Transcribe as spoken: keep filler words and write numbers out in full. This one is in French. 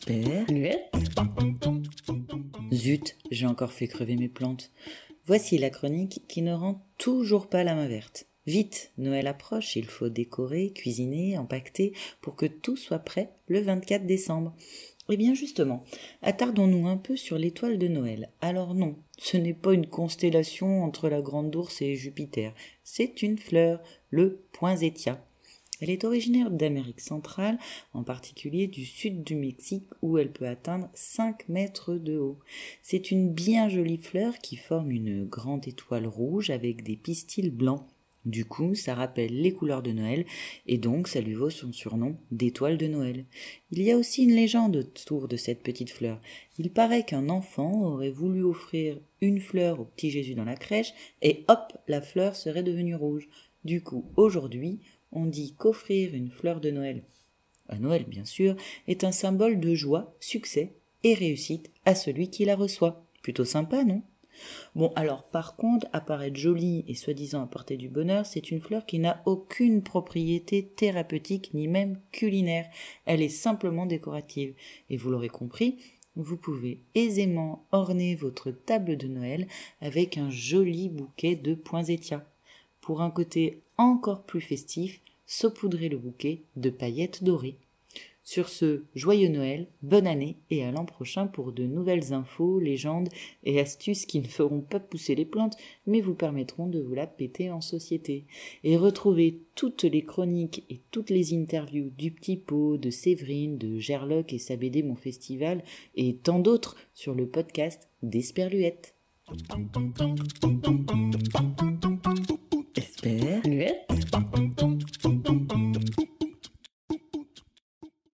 Esperluette. Zut, j'ai encore fait crever mes plantes. Voici la chronique qui ne rend toujours pas la main verte. Vite, Noël approche, il faut décorer, cuisiner, empaqueter pour que tout soit prêt le vingt-quatre décembre. Eh bien justement, attardons-nous un peu sur l'étoile de Noël. Alors non, ce n'est pas une constellation entre la Grande Ourse et Jupiter, c'est une fleur, le poinsettia. Elle est originaire d'Amérique centrale, en particulier du sud du Mexique où elle peut atteindre cinq mètres de haut. C'est une bien jolie fleur qui forme une grande étoile rouge avec des pistils blancs. Du coup, ça rappelle les couleurs de Noël et donc ça lui vaut son surnom d'étoile de Noël. Il y a aussi une légende autour de cette petite fleur. Il paraît qu'un enfant aurait voulu offrir une fleur au petit Jésus dans la crèche et hop, la fleur serait devenue rouge. Du coup, aujourd'hui, on dit qu'offrir une fleur de Noël, à Noël bien sûr, est un symbole de joie, succès et réussite à celui qui la reçoit. Plutôt sympa, non ? Bon, alors par contre, apparaître jolie et soi-disant apporter du bonheur, c'est une fleur qui n'a aucune propriété thérapeutique ni même culinaire. Elle est simplement décorative. Et vous l'aurez compris, vous pouvez aisément orner votre table de Noël avec un joli bouquet de poinsettia. Pour un côté encore plus festif, saupoudrez le bouquet de paillettes dorées. Sur ce, joyeux Noël, bonne année et à l'an prochain pour de nouvelles infos, légendes et astuces qui ne feront pas pousser les plantes, mais vous permettront de vous la péter en société. Et retrouvez toutes les chroniques et toutes les interviews du Petit Pot, de Séverine, de Gerloc et sa B D Mon Festival et tant d'autres sur le podcast d'Esperluette.